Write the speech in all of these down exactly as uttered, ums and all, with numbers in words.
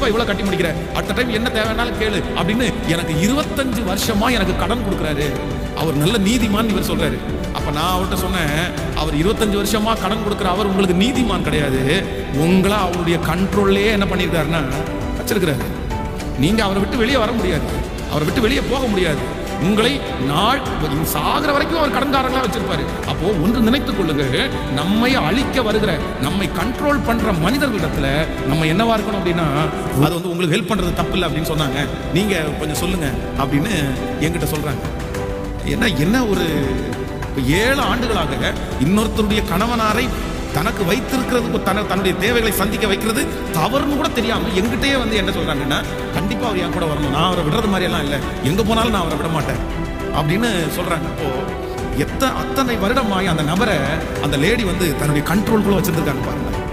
எப்படிப்பா இவ்வளவு கட்டி முடிக்கிற, அடுத்த டைம் என்ன தேவைன்னாலும் கேளு அப்படின்னு எனக்கு இருபத்தஞ்சு வருஷமா எனக்கு கடன் கொடுக்குறாரு, அவர் நல்ல நீதிமான் இவர் சொல்றாரு. அப்ப நான் அவர்கிட்ட சொன்னேன், அவர் இருபத்தஞ்சு வருஷமா கடன் கொடுக்குற அவர் உங்களுக்கு நீதிமான் கிடையாது, உங்களை அவருடைய கண்ட்ரோல்லே என்ன பண்ணிருக்காருன்னா வச்சிருக்கிறாரு. நீங்க அவரை விட்டு வெளியே வர முடியாது, அவரை விட்டு வெளியே போக முடியாது. உங்களை நாள் சாகிற வரைக்கும் அவர் கடன்காரங்களா வச்சிருப்பாரு. அப்போ ஒன்று நினைத்துக் கொள்ளுங்க, நம்மை அழிக்க வருகிற, நம்மை கண்ட்ரோல் பண்ற மனிதர்களிடத்துல நம்ம என்னவா இருக்கணும் அப்படின்னா, அது வந்து உங்களுக்கு ஹெல்ப் பண்றது தப்பு இல்லை அப்படின்னு சொன்னாங்க, நீங்க கொஞ்சம் சொல்லுங்க அப்படின்னு என்கிட்ட சொல்றாங்க. என்ன என்ன ஒரு ஏழு ஆண்டுகளாக இன்னொருத்தருடைய கணவனாரை தனக்கு வைத்திருக்கிறதுக்கு தன தன்னுடைய தேவைகளை சந்திக்க வைக்கிறது தவறுன்னு கூட தெரியாம எங்கிட்டே வந்து என்ன சொல்றாங்கன்னா, கண்டிப்பா அவர் என் கூட வரணும், நான் அவரை விடுறது மாதிரி எல்லாம் இல்லை, எங்க போனாலும் நான் அவரை விட மாட்டேன் அப்படின்னு சொல்றாங்க. அப்போ எத்த அத்தனை வருடமாய் அந்த நபரை அந்த லேடி வந்து தன்னுடைய கண்ட்ரோல்குள்ள வச்சிருக்காங்க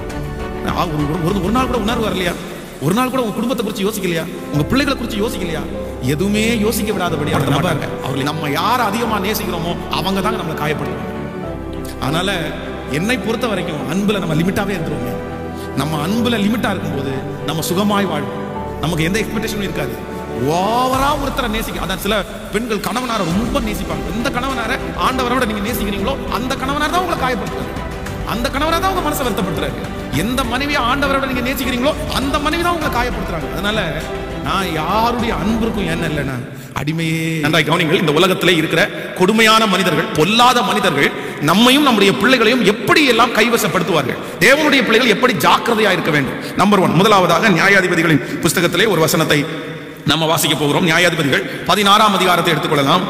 பாருங்க. ஒரு ஒரு நாள் கூட உணர்வு வரலையா? ஒரு நாள் கூட உங்க குடும்பத்தை குறித்து யோசிக்கலையா? உங்க பிள்ளைகளை குறித்து யோசிக்கலையா? எதுவுமே யோசிக்க விடாதபடி அந்த நபர் அவர்களை நம்ம யாரை அதிகமா நேசிக்கிறோமோ அவங்க தாங்க நம்மளை காயப்படுவாங்க. அதனால என்னை பொறுத்த வரைக்கும் அன்புல நம்ம லிமிட்டாவே இருந்துருவோங்க. நம்ம அன்புல லிமிட்டா இருக்கும்போது நம்ம சுகமாய் வாழ்வோம், நமக்கு எந்த எக்ஸ்பெக்டேஷனும் இருக்காது. ஓவரா ஒருத்தரை நேசிக்க, அதான் சில பெண்கள் கணவனாரை ரொம்ப நேசிப்பாங்க. எந்த கணவனாரை ஆண்டவரோட நீங்க நேசிக்கிறீங்களோ அந்த கணவனார் தான் உங்களை காயப்படுத்துறாரு, அந்த கணவனார் தான் உங்க மனசை வருத்தப்படுத்துறாரு. எந்த மனைவியை ஆண்டவரோட நீங்க நேசிக்கிறீங்களோ அந்த மனைவி தான் உங்களை காயப்படுத்துறாங்க. அதனால நான் யாருடைய அன்புக்கும் என்ன இல்லைன்னா அடிமையே. நன்றாய் கவனிங்கள், இந்த உலகத்திலே இருக்கிற கொடுமையான மனிதர்கள், பொல்லாத மனிதர்கள் நம்மையும் நம்முடைய பிள்ளைகளையும் எப்படி எல்லாம் கைவசப்படுத்துவார்கள். தேவனுடைய பிள்ளைகள் எப்படி ஜாக்கிரதையா இருக்க வேண்டும். நம்பர் ஒன், முதலாவதாக நியாயாதிபதிகளின் புஸ்தகத்திலே ஒரு வசனத்தை நம்ம வாசிக்க போகிறோம். நியாயாதிபதிகள் பதினாறாம் அதிகாரத்தை எடுத்துக்கொள்ளலாம்.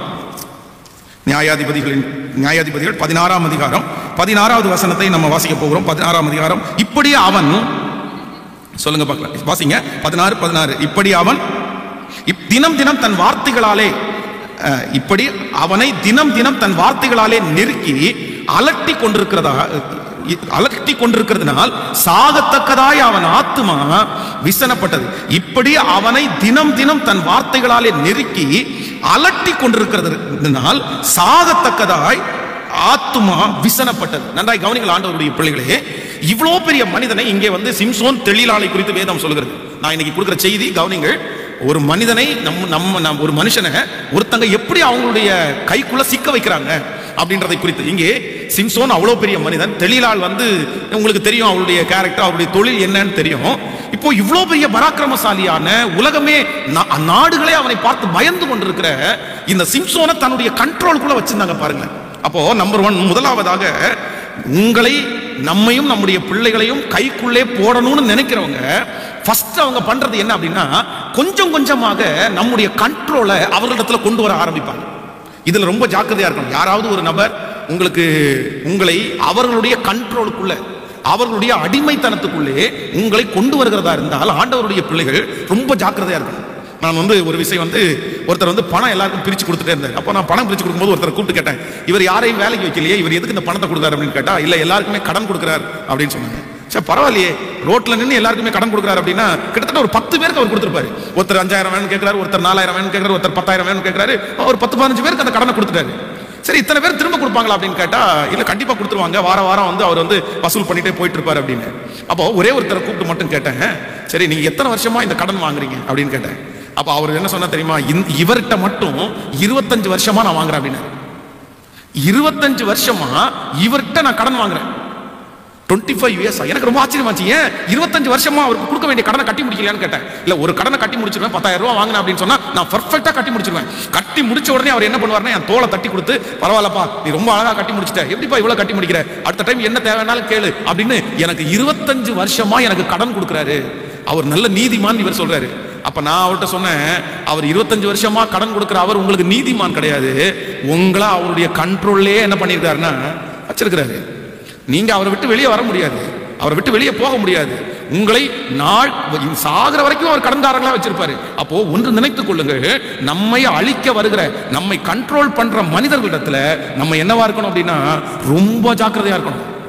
நியாயாதிபதிகளின் நியாயாதிபதிகள் பதினாறாம் அதிகாரம் பதினாறாவது வசனத்தை நம்ம வாசிக்க போகிறோம். பதினாறாம் அதிகாரம், இப்படி அவன், சொல்லுங்க பார்க்கலாம், வாசிங்க பதினாறு பதினாறு. இப்படி அவன் தினம் தினம் தன் வார்த்தைகளாலே, இப்படி அவனை தினம் தினம் தன் வார்த்தைகளாலே நெருக்கி அலட்டி கொண்டிருக்கிறதா அலட்டி கொண்டிருக்கிறதுனால் சாகத்தக்கதாய் அவன் ஆத்துமா விசனப்பட்டது. இப்படி அவனை தினம் தினம் தன் வார்த்தைகளாலே நெருக்கி அலட்டி கொண்டிருக்கிறதுனால் சாகத்தக்கதாய் ஆத்துமா விசனப்பட்டது. நன்றாய் கவனிங்கள் ஆண்டவருடைய பிள்ளைகளே, இவ்வளவு பெரிய மனிதனை இங்கே வந்து சிம்சோன் தெளிலாளை குறித்து வேதம் சொல்கிறது. நான் இன்னைக்கு கொடுக்கிற செய்தி கவனிங்கள். ஒரு மனிதனை நம்ம நம்ம ஒரு மனுஷனை ஒருத்தங்க எப்படி அவங்களுடைய கைக்குள்ள சிக்க வைக்கிறாங்க அப்படின்றதை குறித்து. இங்கே சிம்சோன் அவ்வளவு பெரிய மனிதன், தெளிலாள் வந்து உங்களுக்கு தெரியும் அவருடைய கேரக்டர், அவருடைய தொழில் என்னன்னு தெரியும். இப்போ இவ்வளவு பெரிய பராக்கிரமசாலியான, உலகமே நாடுகளே அவனை பார்த்து பயந்து கொண்டிருக்கிற இந்த சிம்சோனை தன்னுடைய கண்ட்ரோலுக்குள்ள வச்சிருந்தாங்க பாருங்க. அப்போ நம்பர் ஒன், முதலாவதாக உங்களை நம்மையும் நம்முடைய பிள்ளைகளையும் கைக்குள்ளே போடணும்னு நினைக்கிறவங்க ஃபர்ஸ்ட் அவங்க பண்றது என்ன அப்படின்னா, கொஞ்சம் கொஞ்சமாக நம்முடைய கண்ட்ரோலை அவர்களிடத்துல கொண்டு வர ஆரம்பிப்பாங்க. இதுல ரொம்ப ஜாக்கிரதையா இருக்கணும். யாராவது ஒரு நபர் உங்களுக்கு உங்களை அவர்களுடைய கண்ட்ரோலுக்குள்ள, அவர்களுடைய அடிமைத்தனத்துக்குள்ளே உங்களை கொண்டு வருகிறதா இருந்தால் ஆண்டவருடைய பிள்ளைகள் ரொம்ப ஜாக்கிரதையா இருக்கணும். நான் வந்து ஒரு விஷயம் வந்து ஒருத்தர் வந்து பணம் எல்லாருக்கும் பிரிச்சு கொடுத்துட்டே இருந்தார். அப்போ நான் பணம் பிரிச்சு கொடுக்கும்போது ஒருத்தர் கூப்பிட்டு கேட்டேன், இவர் யாரையும் வேலைக்கு வைக்கலையே, இவர் எதுக்கு இந்த பணத்தை கொடுக்குறாரு அப்படின்னு கேட்டா, இல்ல எல்லாருக்குமே கடன் கொடுக்குறாரு அப்படின்னு சொன்னாங்க. சரி பரவாயில்லையே, ரோட்ல நின்று எல்லாருக்குமே கடன் கொடுக்குறாரு அப்படின்னா கிட்டத்தட்ட ஒரு பத்து பேருக்கு அவர் கொடுத்துருப்பாரு. ஒருத்தர் அஞ்சாயிரம் வேணும் கேட்கிறாரு, ஒருத்தர் நாலாயிரம் வேணும் கேட்கிறாரு, ஒருத்தர் பத்தாயிரம் வேணும் கேட்கிறாரு, ஒரு பத்து பதினஞ்சு பேருக்கு அந்த கடனை கொடுத்துட்டாரு. சரி இத்தனை பேர் திரும்ப கொடுப்பாங்களா அப்படின்னு கேட்டா, இல்ல கண்டிப்பா கொடுத்துருவாங்க, வார வாரம் வந்து அவர் வந்து வசூல் பண்ணிட்டே போயிட்டு இருப்பாரு அப்படின்னு. அப்போ ஒரே ஒருத்தரை கூப்பிட்டு மட்டும் கேட்டேன், சரி நீங்க எத்தனை வருஷமா இந்த கடன் வாங்குறீங்க அப்படின்னு கேட்டேன். அப்ப அவர் என்ன சொன்னா தெரியுமா, இவர்கிட்ட மட்டும் இருபத்தஞ்சு வருஷமா நான் வாங்குறேன் அப்படின்னு. இருபத்தஞ்சு வருஷமா இவர்கிட்ட நான் கடன் வாங்குறேன். Twenty five years. எனக்கு ரொம்ப ஆச்சரியமாச்சு, ஏன் இருபத்தஞ்சு வருஷமா அவருக்கு கொடுக்க வேண்டிய கடனை கட்டி முடிக்கலையான்னு கேட்டேன். இல்ல ஒரு கடனை கட்டி முடிச்சிருவேன், பத்தாயிரம் ரூபாய் வாங்கினேன் அப்படின்னு சொன்னா நான் பர்ஃபெக்டா கட்டி முடிச்சிருவேன். கட்டி முடிச்ச உடனே அவர் என்ன பண்ணுவாருன்னா என் தோலை தட்டி கொடுத்து, பரவாயில்லப்பா நீ ரொம்ப அழகா கட்டி முடிச்சிட்ட, எப்படிப்பா இவ்வளவு கட்டி முடிக்கிற, அடுத்த டைம் என்ன தேவைன்னாலும் கேளு அப்படின்னு எனக்கு இருபத்தஞ்சு வருஷமா எனக்கு கடன் கொடுக்குறாரு. அவர் நல்ல நீதிமான் இவர் சொல்றாரு. அப்ப நான் அவர்கிட்ட சொன்னேன், அவர் இருபத்தஞ்சு வருஷமா கடன் கொடுக்கிற அவர் உங்களுக்கு நீதிமான் கிடையாது, உங்களை அவருடைய கண்ட்ரோல்லே என்ன பண்ணிருக்காருன்னா வச்சிருக்கிறாரு. நீங்க அவரை விட்டு வெளியே வர முடியாது, அவரை விட்டு வெளியே போக முடியாது. உங்களை நாள் சாகிற வரைக்கும் அவர் கடன்காரங்களா வச்சிருப்பாரு. அப்போ ஒன்று நினைத்துக் கொள்ளுங்கள், நம்மை அழிக்க வருகிற, நம்மை கண்ட்ரோல் பண்ற மனிதர்களிடத்துல நம்ம என்னவா இருக்கணும் அப்படின்னா ரொம்ப ஜாக்கிரதையா இருக்கணும்,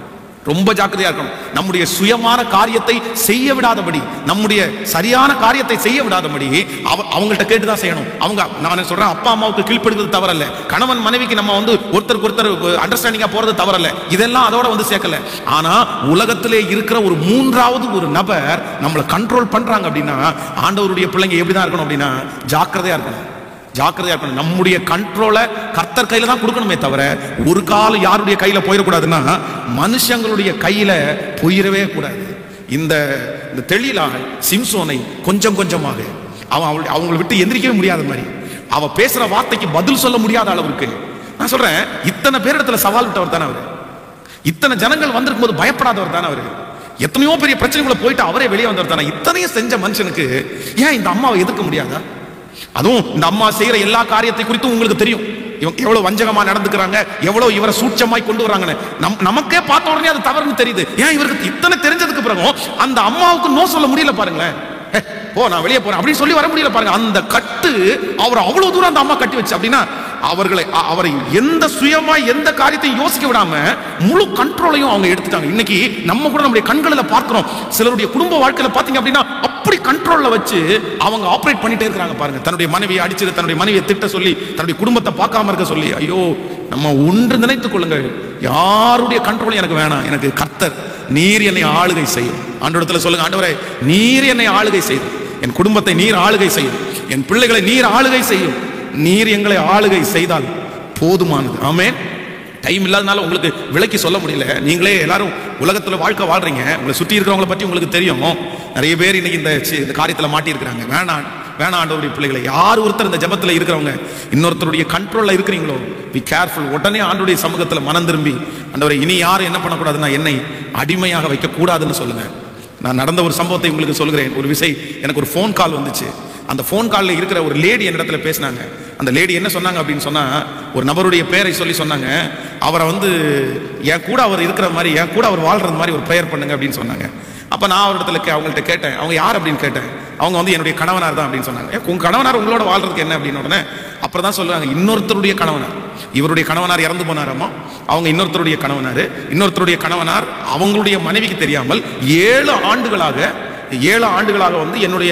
ரொம்ப ஜாக்கிரதையா இருக்கணும். நம்முடைய சுயமான காரியத்தை செய்ய விடாதபடி, நம்முடைய சரியான காரியத்தை செய்ய விடாதபடி அவங்கள்ட்ட கேட்டுதான் செய்யணும். அவங்க நான் சொல்றேன், அப்பா அம்மாவுக்கு கீழ்ப்படுகிறது தவறல்ல, கணவன் மனைவிக்கு நம்ம வந்து ஒருத்தருக்கு ஒருத்தர் அண்டர்ஸ்டாண்டிங்கா போறது தவறல்ல, இதெல்லாம் அதோட வந்து சேர்க்கல. ஆனா உலகத்திலே இருக்கிற ஒரு மூன்றாவது ஒரு நபர் நம்மளை கண்ட்ரோல் பண்றாங்க அப்படின்னா, ஆண்டவருடைய பிள்ளைங்க எப்படிதான் இருக்கணும் அப்படின்னா ஜாக்கிரதையா இருக்கணும். ஜாக்கிரதையா இருக்கணும். நம்முடைய கண்ட்ரோலை கர்த்தர் கையில தான் கொடுக்கணுமே தவிர ஒரு காலம் யாருடைய கையில போயிடக்கூடாதுன்னா மனுஷங்களுடைய கையில போயிடவே கூடாது. இந்த தெளிலாக சிம்சோனை கொஞ்சம் கொஞ்சமாக அவன் அவங்களை விட்டு எந்திரிக்கவே முடியாத மாதிரி, அவ பேசுற வார்த்தைக்கு பதில் சொல்ல முடியாத அளவுக்கு. நான் சொல்றேன், இத்தனை பேரிடத்துல சவால் விட்டவர் தானே அவரு, இத்தனை ஜனங்கள் வந்திருக்கும் போது பயப்படாதவர் தானே அவரு, எத்தனையோ பெரிய பிரச்சனைக்குள்ள போயிட்டு அவரே வெளியே வந்தவர் தானே. இத்தனையும் செஞ்ச மனுஷனுக்கு ஏன் இந்த அம்மாவை எதிர்க்க முடியாதா? அதுவும் இந்த அம்மா செய்யற எல்லா காரியத்தை குறித்தும் உங்களுக்கு தெரியும். இவங்க எவ்வளவு வஞ்சகமா நடந்துக்கிறாங்க, எவ்வளவு இவரை சூட்சமாய் கொண்டு வராங்கன்னு நமக்கே பார்த்த உடனே அது தவறுன்னு தெரியுது. ஏன் இவருக்கு இத்தனை தெரிஞ்சதுக்கு பிறகும் அந்த அம்மாவுக்கு நோ சொல்ல முடியல பாருங்களேன். போ, நான் வெளியே போறேன் அப்படின்னு சொல்லி வர முடியல பாருங்க. அந்த கட்டு அவர் அவ்வளவு தூரம் அந்த அம்மா கட்டி வச்சு அப்படின்னா அவர்களை அவரை எந்த சுயமா எந்த காரியத்தையும் யோசிக்க விடாம முழு கண்ட்ரோலையும் அவங்க எடுத்துட்டாங்க. இன்னைக்கு நம்ம கூட நம்முடைய கண்களில் பார்க்கிறோம், சிலருடைய குடும்ப வாழ்க்கையில பாத்தீங்க அப்படின்னா அப்படி கண்ட்ரோல்ல வச்சு அவங்க ஆபரேட் பண்ணிட்டே இருக்காங்க பாருங்க. தன்னுடைய மனைவியை அடிச்சு, தன்னுடைய மனைவியை திட்ட சொல்லி, தன்னுடைய குடும்பத்தை பார்க்காம இருக்க சொல்லி. ஐயோ, நம்ம ஒன்று நினைத்துக் கொள்ளுங்கள், யாருடைய கண்ட்ரோல் எனக்கு வேணாம், எனக்கு கர்த்தர் நீர் என்னை ஆளுகை செய்யும். ஆண்டவரத்துல சொல்லுங்க, ஆண்டவரே நீர் என்னை ஆளுகை செய்யும், என் குடும்பத்தை நீர் ஆளுகை செய்யும், என் பிள்ளைகளை நீர் ஆளுகை செய்யும், நீர் எங்களை ஆளுகை செய்தால் போதுமானது. ஆமென். டைம் இல்லாதனால உங்களுக்கு விளக்கி சொல்ல முடியல. நீங்களே எல்லாரும் உலகத்துல வாழ்க்கை வாழ்றீங்க, உங்களை சுற்றி இருக்கிறவங்களை பற்றி உங்களுக்கு தெரியும். நிறைய பேர் இன்னைக்கு இந்த காரியத்தில் மாட்டி இருக்கிறாங்க. வேணாம் வேணாம் ஆண்டவருடைய பிள்ளைகளை, யார் ஒருத்தர் இந்த ஜபத்தில் இருக்கிறவங்க இன்னொருத்தருடைய கண்ட்ரோல்ல இருக்கிறீங்களோ, பி கேர்ஃபுல். உடனே ஆண்டவருடைய சமூகத்தில் மனம் திரும்பி, ஆண்டவரை இனி யாரும் என்ன பண்ணக்கூடாதுன்னா என்னை அடிமையாக வைக்க கூடாதுன்னு சொல்லுங்க. நான் நடந்த ஒரு சம்பவத்தை உங்களுக்கு சொல்கிறேன். ஒரு விஷயம், எனக்கு ஒரு ஃபோன் கால் வந்துச்சு. அந்த ஃபோன் காலில் இருக்கிற ஒரு லேடி என்னிடத்துல பேசினாங்க. அந்த லேடி என்ன சொன்னாங்க அப்படின்னு சொன்னா, ஒரு நபருடைய பெயரை சொல்லி சொன்னாங்க, அவரை வந்து என் கூட அவர் இருக்கிற மாதிரி, என் கூட அவர் வாழ்றது மாதிரி ஒரு ப்ரேயர் பண்ணுங்க அப்படின்னு சொன்னாங்க. அப்ப நான் அவரிடத்துல அவங்கள்ட்ட கேட்டேன், அவங்க யார் அப்படின்னு கேட்டேன். அவங்க வந்து என்னுடைய கணவனார் தான் அப்படின்னு சொன்னாங்க. உங்க கணவனார் உங்களோட வாழ்றதுக்கு என்ன அப்படின்னு உடனே அப்புறம் தான் சொல்லுவாங்க, இன்னொருத்தருடைய கணவனார், இவருடைய கணவனார் இறந்து போனாராமா, அவங்க இன்னொருத்தருடைய கணவனார், இன்னொருத்தருடைய கணவனார் அவங்களுடைய மனைவிக்கு தெரியாமல் ஏழு ஆண்டுகளாக ஏழு ஆண்டுகளாக வந்து என்னுடைய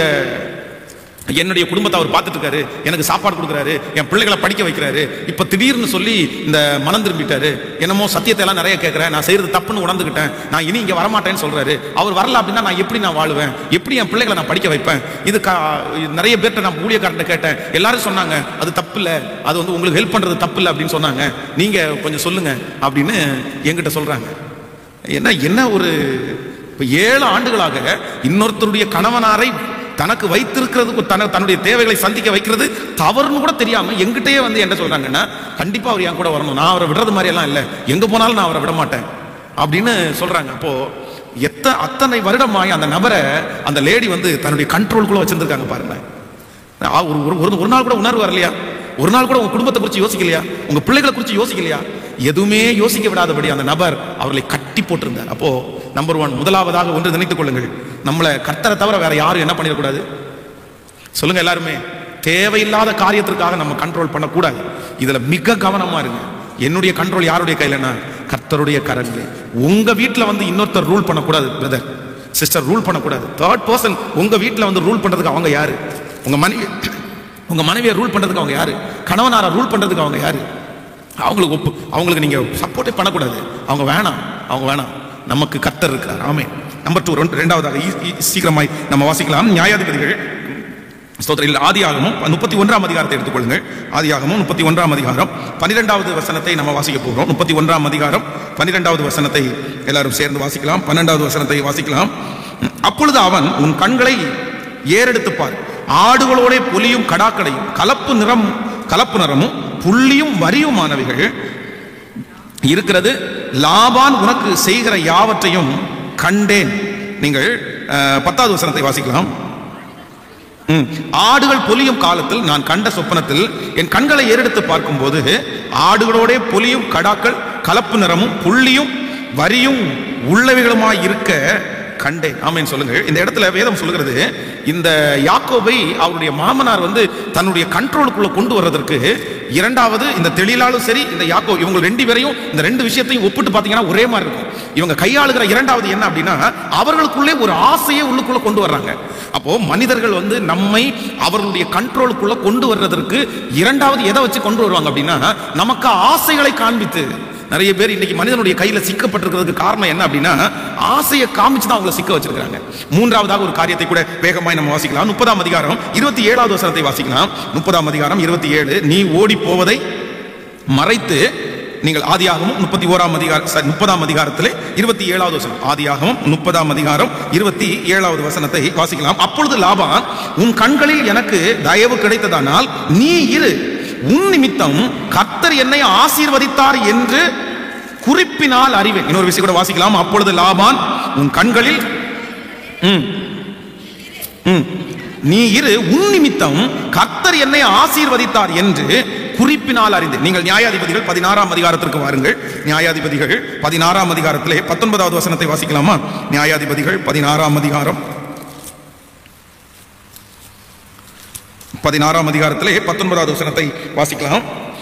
என்னுடைய குடும்பத்தை அவர் பார்த்துட்டு இருக்காரு, எனக்கு சாப்பாடு கொடுக்குறாரு, என் பிள்ளைகளை படிக்க வைக்கிறாரு. இப்ப திடீர்னு சொல்லி இந்த மனம் திரும்பிட்டாரு, என்னமோ சத்தியத்தை எல்லாம் நிறைய கேட்கிறேன், நான் செய்யறது தப்புன்னு உணர்ந்துக்கிட்டேன், நான் இனி இங்க வரமாட்டேன்னு சொல்றாரு. அவர் வரல அப்படின்னா நான் எப்படி நான் வாழுவேன், எப்படி என் பிள்ளைகளை நான் படிக்க வைப்பேன்? இது நிறைய பேர்ட்ட நான் ஊழியக்காரன் கேட்டேன், எல்லாரும் சொன்னாங்க அது தப்பு இல்லை, அது வந்து உங்களுக்கு ஹெல்ப் பண்றது தப்பு இல்லை அப்படின்னு சொன்னாங்க, நீங்க கொஞ்சம் சொல்லுங்க அப்படின்னு என்கிட்ட சொல்றாங்க. என்ன என்ன ஒரு ஏழு ஆண்டுகளாக இன்னொருத்தருடைய கணவனாரை தனக்கு வைத்திருக்கிறதுக்கு தன்னுடைய தேவைகளை சந்திக்க வைக்கிறது தவறுன்னு கூட தெரியாம எங்கிட்டயே வந்து என்ன சொல்றாங்கன்னா, கண்டிப்பா அவர் என் கூட வரணும், நான் அவரை விடுறது மாதிரி எல்லாம் இல்லை, எங்க போனாலும் நான் அவரை விட மாட்டேன் அப்படின்னு சொல்றாங்க. அப்போ எத்த அத்தனை வருடமாய் அந்த நபரை அந்த லேடி வந்து தன்னுடைய கண்ட்ரோலுக்குள்ள வச்சிருந்திருக்காங்க பாருங்க. ஒரு ஒரு நாள் கூட உணர்வு வரலையா? ஒரு நாள் கூட உங்க குடும்பத்தை குறித்து யோசிக்கலையா? உங்க பிள்ளைகளை குறித்து யோசிக்கலையா? எதுவுமே யோசிக்க விடாதபடி அந்த நபர் அவர்களை கட்டி போட்டிருந்தார். அப்போ நம்பர் ஒன், முதலாவதாக ஒன்று நினைத்துக் கொள்ளுங்கள், நம்மளை கர்த்தரை தவிர வேற யாரும் என்ன பண்ணிடக்கூடாது சொல்லுங்க. எல்லாருமே தேவையில்லாத காரியத்திற்காக நம்ம கண்ட்ரோல் பண்ணக்கூடாது. இதுல மிக கவனமா இருங்க. என்னுடைய கண்ட்ரோல் யாருடைய கையிலனா? கர்த்தருடைய கரங்களே. உங்க வீட்டுல வந்து இன்னொருத்தர் ரூல் பண்ணக்கூடாது, பிரதர் சிஸ்டர் ரூல் பண்ணக்கூடாது. தேர்ட் பர்சன் உங்க வீட்டுல வந்து ரூல் பண்றதுக்கு அவங்க யாரு? உங்க மனைவி உங்க மனைவியை ரூல் பண்றதுக்கு அவங்க யாரு? கணவனாரை ரூல் பண்றதுக்கு அவங்க யாரு? அவங்களுக்கு ஒப்பு அவங்களுக்கு நீங்க சப்போர்ட்டே பண்ணக்கூடாது. அவங்க வேணாம், அவங்க வேணாம். நமக்கு கர்த்தர் இருக்கிறார். ஆமென். நம்பர் டூ, இரண்டாவதாக சீக்கிரமாய் நம்ம வாசிக்கலாம். நியாயாதிபதிகள் ஸ்தோத்திரம் ஆதியாகமும் முப்பத்தி ஒன்றாம் அதிகாரத்தை எடுத்துக்கொள்ளுங்கள். ஆதியாகமும் முப்பத்தி ஒன்றாம் அதிகாரம் பன்னிரெண்டாவது வசனத்தை நம்ம வாசிக்க போகிறோம். முப்பத்தி ஒன்றாம் அதிகாரம் பன்னிரெண்டாவது வசனத்தை எல்லாரும் சேர்ந்து வாசிக்கலாம். பன்னெண்டாவது வசனத்தை வாசிக்கலாம். அப்பொழுது அவன், உன் கண்களை ஏறெடுத்துப்பார், ஆடுகளோட புலியும் கடாக்களையும் கலப்பு நிறம் கலப்பு நிறமும் புள்ளியும் வரியுமானவைகள் இருக்கிறது, லாபான் உனக்கு செய்கிற யாவற்றையும் கண்டேன். நீங்கள் பத்தாவது வசனத்தை வாசிக்கலாம். ஆடுகள் பொலியும் காலத்தில் நான் கண்ட சொப்பனத்தில் என் கண்களை ஏறெடுத்து பார்க்கும் போது ஆடுகளோட பொலியும் கடாக்கள் கலப்பு நிறமும் புள்ளியும் வரியும் உள்ளவைகளுமாய் இருக்க கண்டேன். ஆமென் சொல்லுங்க. இந்த இடத்துல வேதம் சொல்லுகிறது, இந்த யாக்கோபை அவருடைய மாமனார் வந்து தன்னுடைய கண்ட்ரோலுக்குள்ள கொண்டு வர்றதற்கு இரண்டாவது இந்த தெளிலாலும் சரி இந்த யாக்கோ இவங்க ரெண்டு பேரையும் இந்த ரெண்டு விஷயத்தையும் ஒப்பிட்டு பார்த்தீங்கன்னா ஒரே மாதிரி இருக்கும். இவங்க கையாளுகிற இரண்டாவது என்ன அப்படின்னா, அவர்களுக்குள்ளே ஒரு ஆசையை உள்ளுக்குள்ள கொண்டு வர்றாங்க. அப்போ மனிதர்கள் வந்து நம்மை அவர்களுடைய கண்ட்ரோலுக்குள்ள கொண்டு வர்றதற்கு இரண்டாவது எதை வச்சு கொண்டு வருவாங்க அப்படின்னா, நமக்கு ஆசைகளை காண்பித்து. நிறைய பேர் இன்னைக்கு மனிதனுடைய கையில சிக்கப்பட்டிருக்கிறதுக்கு காரணம் என்ன அப்படின்னா, ஆசையை காமிச்சு தான் அவங்களை சிக்க வச்சிருக்காங்க. மூன்றாவதாக ஒரு காரியத்தை கூட வேகமாய் நம்ம வாசிக்கலாம். முப்பதாம் அதிகாரம் இருபத்தி ஏழாவது வசனத்தை வாசிக்கலாம். முப்பதாம் அதிகாரம் இருபத்தி ஏழு, நீ ஓடி போவதை மறைத்து, நீங்கள் ஆதியாகமம் முப்பத்தி ஓராம் அதிகாரம் முப்பதாம் அதிகாரத்திலே இருபத்தி ஏழாவது வசனம், ஆதியாகமம் முப்பதாம் அதிகாரம் இருபத்தி ஏழாவது வசனத்தை வாசிக்கலாம். அப்பொழுது லாபான், உன் கண்களில் எனக்கு தயவு கிடைத்ததானால் நீ இரு, உன் நிமித்தம் கர்த்தர் என்னை ஆசீர்வதித்தார் என்று குறிப்பினால் அறிவேன். இன்னொரு விஷயம் கூட வாசிக்கலாம். அப்பொழுது லாபான், உன் கண்களில் நீ இரு, உன் நிமித்தம் கர்த்தர் என்னை ஆசீர்வதித்தார் என்று குறிப்பினால் அறிந்து. நீங்கள் நியாயாதிபதிகள் பதினாறாம் அதிகாரத்திற்கு வாருங்கள். நியாயாதிபதிகள் பதினாறாம் அதிகாரத்திலே பத்தொன்பதாவது வசனத்தை வாசிக்கலாமா? நியாயாதிபதிகள் பதினாறாம் அதிகாரம் பதினாறாம் அதிகாரத்திலே பத்தொன்பதாவது வசனத்தை வாசிக்கலாம்.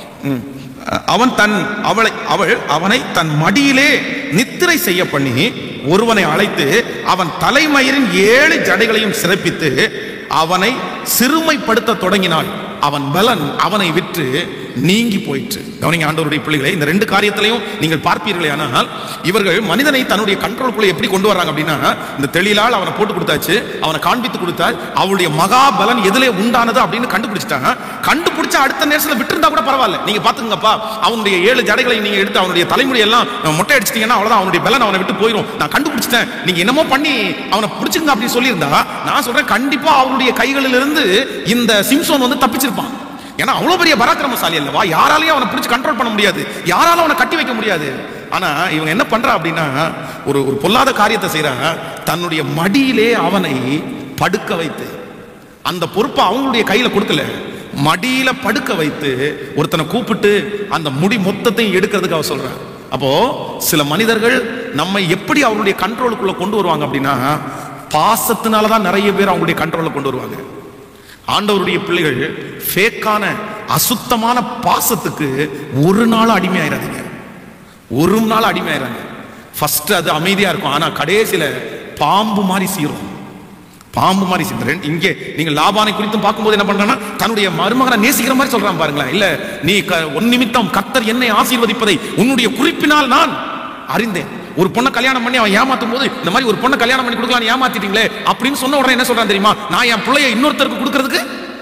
அவன் தன் அவளை அவள் அவனை தன் மடியிலே நித்திரை செய்ய பண்ணி ஒருவனை அழைத்து அவன் தலைமயிரின் ஏழு ஜடைகளையும் சிறப்பித்து அவனை சிறுமைப்படுத்த தொடங்கினாள். அவன் பலன் அவனை விட்டு நீங்கி போயிற்று. கவனிங்க ஆண்டவருடைய பிள்ளைகளை, இந்த ரெண்டு காரியத்திலையும் நீங்கள் பார்ப்பீர்களே, ஆனால் இவர்கள் மனிதனை தன்னுடைய கண்ட்ரோலுக்குள்ள எப்படி கொண்டு வராங்க அப்படின்னா, இந்த தெளிலால் அவனை போட்டு கொடுத்தாச்சு, அவனை காண்பித்து கொடுத்தால் அவளுடைய மகா பலன் எதிலே உண்டானது அப்படின்னு கண்டுபிடிச்சிட்டாங்க. கண்டுபிடிச்சா அடுத்த நேரத்தில் விட்டுருந்தா கூட பரவாயில்ல, நீங்க பாத்துங்கப்பா, அவனுடைய ஏழு ஜடைகளை நீங்க எடுத்து அவனுடைய தலைமுறை எல்லாம் மொட்டை அடிச்சிட்டீங்கன்னா அவ்வளவுதான், அவனுடைய பலன் அவனை விட்டு போயிடும், நான் கண்டுபிடிச்சிட்டேன், நீங்க என்னமோ பண்ணி அவனை பிடிச்சுங்க அப்படின்னு சொல்லியிருந்தா, நான் சொல்றேன் கண்டிப்பா அவருடைய கைகளிலிருந்து இந்த சிம்சோன் வந்து தப்பிச்சிருப்பான். ஏன்னா அவ்வளவு பெரிய பராக்கிரமசாலி அல்லவா, யாராலையும் அவனை பிடிச்சு கண்ட்ரோல் பண்ண முடியாது, யாராலும் அவனை கட்டி வைக்க முடியாது. ஆனா இவங்க என்ன பண்றா அப்படின்னா, ஒரு ஒரு பொல்லாத காரியத்தை செய்யறா. தன்னுடைய மடியிலே அவனை படுக்க வைத்து, அந்த பொறுப்பை அவங்களுடைய கையில கொடுக்கல, மடியில படுக்க வைத்து ஒருத்தனை கூப்பிட்டு அந்த முடி மொத்தத்தையும் எடுக்கிறதுக்கு அவ சொல்ற. அப்போ சில மனிதர்கள் நம்மை எப்படி அவருடைய கண்ட்ரோலுக்குள்ள கொண்டு வருவாங்க அப்படின்னா, பாசத்தினாலதான் நிறைய பேர் அவங்களுடைய கண்ட்ரோல கொண்டு வருவாங்க. ஆண்டவருடைய பிள்ளைகள் ஃபேக்கான அசுத்தமான பாசத்துக்கு ஒரு நாள் அடிமையாயிராதீங்க, ஒரு நாள் அடிமையாயிராங்க. ஃபர்ஸ்ட் அது அமைதியா இருக்கும், ஆனா கடைசியில பாம்பு மாதிரி சீரும், பாம்பு மாதிரி சீரும். இங்கே நீங்க லாபானை குறித்தும் பார்க்கும்போது என்ன பண்றான்னா, தன்னுடைய மருமகனை நேசிக்கிற மாதிரி சொல்றான் பாருங்களேன். இல்ல, நீ உன் நிமித்தம் கர்த்தர் என்னை ஆசீர்வதிப்பதை உன்னுடைய குறிப்பினால் நான் அறிந்தேன். ஒரு பொண்ணை கல்யாணம் பண்ணி அவன் ஏமாத்தும் போது, இந்த மாதிரி ஒரு பொண்ணை கல்யாணம் பண்ணி கொடுக்கலாம் ஏமாத்திட்டீங்களே அப்படின்னு சொன்ன உடனே என்ன சொல்றான் தெரியுமா, நான் என் பிள்ளைய இன்னொருத்தருக்கு கொடுக்கறதுக்கு,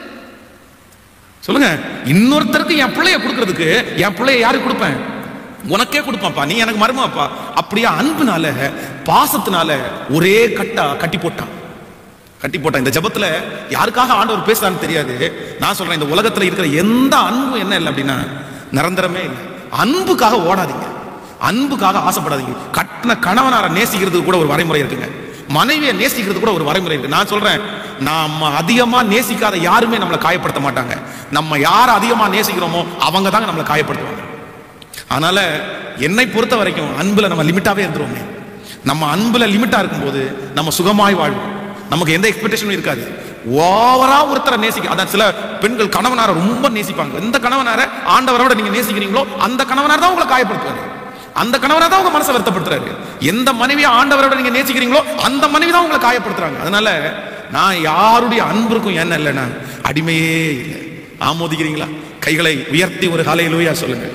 சொல்லுங்க, இன்னொருத்தருக்கு என் பிள்ளைய கொடுக்கறதுக்கு என் பிள்ளைய யாருக்கு கொடுப்பேன், உனக்கே கொடுப்பான்ப்பா, நீ எனக்கு மருமப்பா. அப்படியே அன்புனால பாசத்தினால ஒரே கட்டா கட்டி போட்டான், கட்டி போட்டான். இந்த ஜபத்துல யாருக்காக ஆண்டவர் பேசுறான்னு தெரியாது. நான் சொல்றேன், இந்த உலகத்துல இருக்கிற எந்த அன்பும் என்ன இல்லை அப்படின்னா நிரந்தரமே இல்லை. அன்புக்காக ஓடாதீங்க, அன்புக்காக ஆசைப்படாதீங்க. கட்டின கணவனார நேசிக்கிறதுக்கு கூட ஒரு வரைமுறை இருக்குங்க, மனைவியை நேசிக்கிறது கூட ஒரு வரைமுறை இருக்கு. நான் சொல்றேன், நம்ம அதிகமா நேசிக்காத யாருமே நம்மளை காயப்படுத்த மாட்டாங்க. நம்ம யார் அதிகமா நேசிக்கிறோமோ அவங்க தாங்க நம்மளை காயப்படுத்துவாங்க. அதனால என்னை பொறுத்த வரைக்கும் அன்புல நம்ம லிமிட்டாவே இருந்துருவோமே. நம்ம அன்புல லிமிட்டா இருக்கும்போது நம்ம சுகமாய் வாழ்வோம், நமக்கு எந்த எக்ஸ்பெக்டேஷனும் இருக்காது. ஓவரா ஒருத்தரை நேசிக்க, அதான் சில பெண்கள் கணவனார ரொம்ப நேசிப்பாங்க. எந்த கணவனார ஆண்டவரோட நீங்க நேசிக்கிறீங்களோ அந்த கணவனார் தான் உங்களை காயப்படுத்துவாரு, அந்த கணவனா தான் உங்க மனசை வருத்தப்படுத்துறாரு. எந்த மனைவியா ஆண்டவரோட நீங்க நேசிக்கிறீங்களோ அந்த மனைவி தான் உங்களை காயப்படுத்துறாங்க. அதனால நான் யாருடைய அன்பிற்கும் என்ன இல்லைன்னா அடிமையே இல்லை. ஆமோதிக்கிறீங்களா? கைகளை உயர்த்தி ஒரு ஹல்லேலூயா சொல்லுங்க.